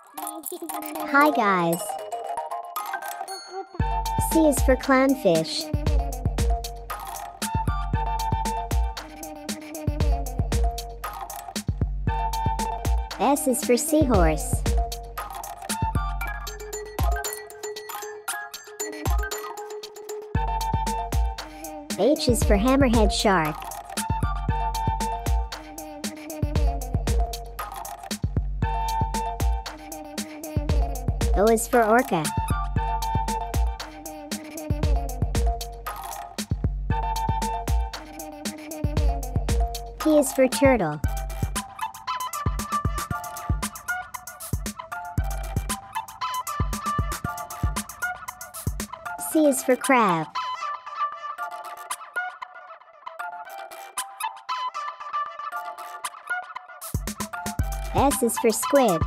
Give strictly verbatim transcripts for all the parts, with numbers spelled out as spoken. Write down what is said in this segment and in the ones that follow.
Hi guys. C is for clownfish. S is for seahorse. H is for hammerhead shark. O is for orca. T is for turtle. C is for crab. S is for squid.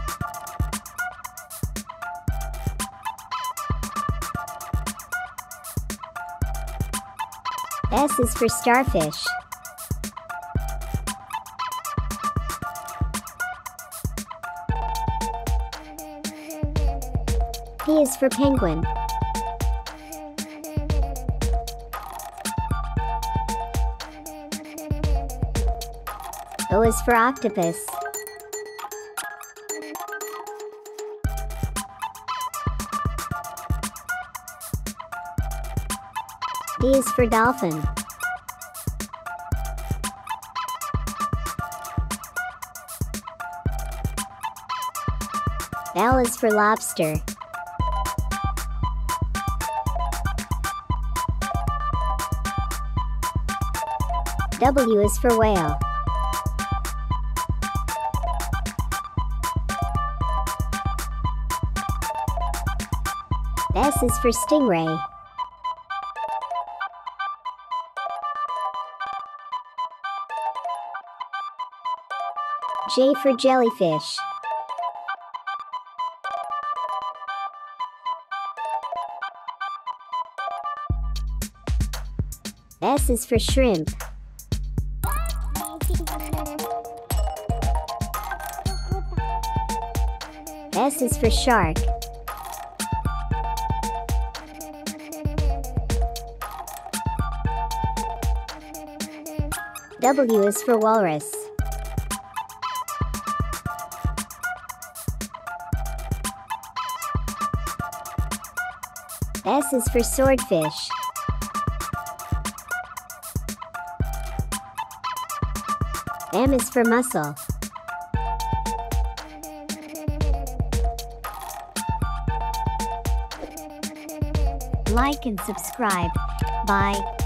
S is for starfish. P is for penguin. O is for octopus. D is for dolphin. L is for lobster. W is for whale. S is for stingray. J for jellyfish. S is for shrimp. S is for shark. W is for walrus. S is for swordfish. M is for mussel. Like and subscribe. Bye.